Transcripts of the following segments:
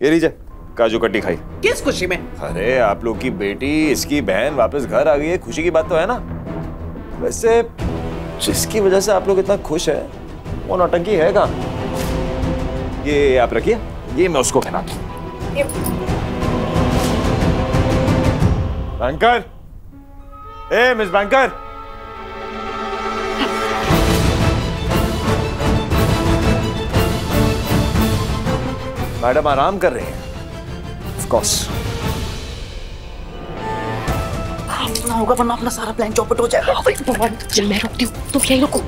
ये लीजिए काजू कतली खाई। किस खुशी में? अरे आप लोग की बेटी, इसकी बहन वापस घर आ गई है, खुशी की बात तो है ना। वैसे जिसकी वजह से आप लोग इतना खुश है वो नौटंकी है कहाँ? ये आप रखिए, ये मैं उसको खिलाता हूँ। बैंकर, ए मिस बैंकर, मैडम आराम कर रहे हैं। ऑफ कोर्स ना होगा वरना अपना सारा प्लान चौपट हो जाएगा। चल मैं रुकती हूँ, तुम यहीं रुको।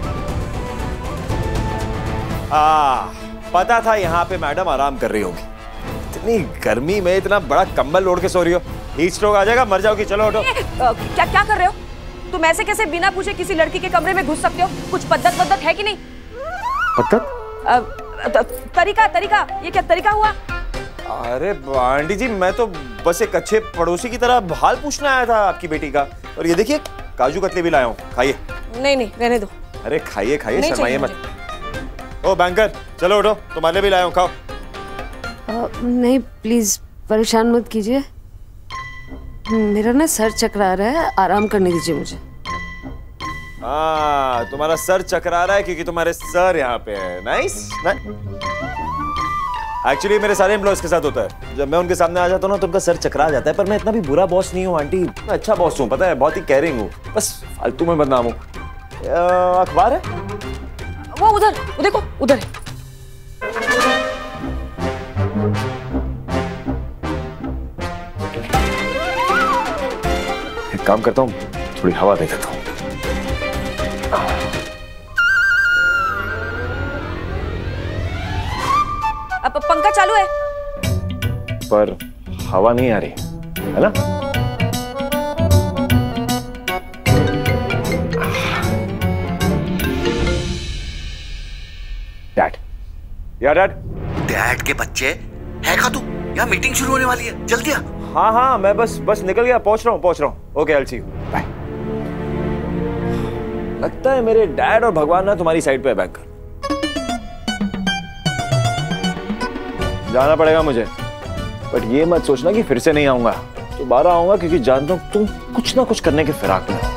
पता था यहाँ पे मैडम आराम कर रही होगी। इतनी गर्मी में इतना बड़ा कंबल ओढ़ के सो रही हो, हीट स्ट्रोक आ जाएगा, मर जाओगी। चलो उठो। क्या कर रहे हो तुम? ऐसे कैसे बिना पूछे किसी लड़की के कमरे में घुस सकते हो? कुछ पद्धत है कि नहीं? पद्धत? तरीका ये क्या तरीका हुआ? अरे आंटी जी, मैं तो बस एक अच्छे पड़ोसी की तरह हाल पूछने आया था आपकी बेटी का। और ये देखिए काजू कतली भी लाया हूँ, खाइए। नहीं रहने दो। अरे खाइए शर्माइए मत। ओ बैंकर चलो उठो, तुम्हारे भी लाया हूँ, खाओ। नहीं प्लीज परेशान मत कीजिए, मेरा ना सर चकरा रहा है, आराम करने दीजिए मुझे। तुम्हारा सर चकरा रहा है क्योंकि तुम्हारे सर यहाँ पे है। नाइस। एक्चुअली मेरे सारे एम्प्लॉयज के साथ होता है, जब मैं उनके सामने आ जाता हूँ ना तो उनका सर चकरा जाता है। पर मैं इतना भी बुरा बॉस नहीं हूँ आंटी, मैं अच्छा बॉस हूँ, पता है, बहुत ही केयरिंग हूँ। बस फालतू में बदनाम हूँ। अखबार है वो उधर, वो देखो उधर है। एक काम करता हूँ, थोड़ी हवा दे देता हूँ। अब पंखा चालू है पर हवा नहीं आ रही है ना? डैड, डैड के बच्चे है खा तू, यहाँ मीटिंग शुरू होने वाली है, जल्दी आ। हाँ मैं बस निकल गया, पहुंच रहा हूँ। Okay I will see you, bye. लगता है मेरे डैड और भगवान ना तुम्हारी साइड पे है बैंकर। जाना पड़ेगा मुझे, बट ये मत सोचना कि फिर से नहीं आऊंगा। दोबारा आऊंगा क्योंकि जानता हूं तुम कुछ ना कुछ करने के फिराक में हो।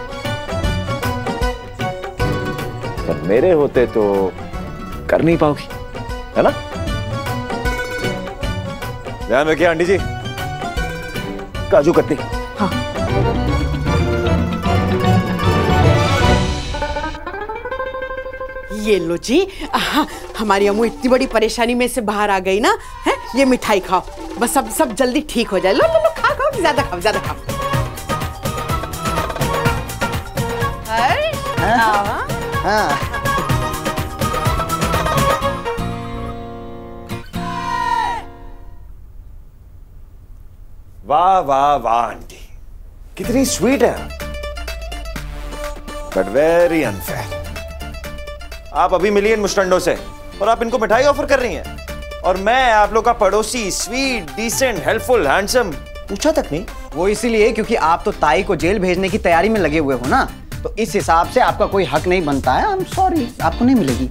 पर मेरे होते तो कर नहीं पाओगी, है ना? ध्यान रखिए आंटी जी। काजू कतली। हाँ। ये लो जी, हमारी अम्मू इतनी बड़ी परेशानी में से बाहर आ गई ना, है? ये मिठाई खाओ, बस सब जल्दी ठीक हो जाए। लो खाओ, ज्यादा खाओ। हाँ। वाह आंटी, कितनी स्वीट है, बट वेरी अनफेयर। आप अभी मिली इन मुस्टंडों से और आप इनको मिठाई ऑफर कर रही हैं, और मैं आप लोग का पड़ोसी, स्वीट, डिसेंट, हेल्पफुल, हैंडसम, पूछा तक नहीं। वो इसीलिए क्योंकि आप तो ताई को जेल भेजने की तैयारी में लगे हुए हो ना, तो इस हिसाब से आपका कोई हक नहीं बनता है। आई एम सॉरी, आपको नहीं मिलेगी।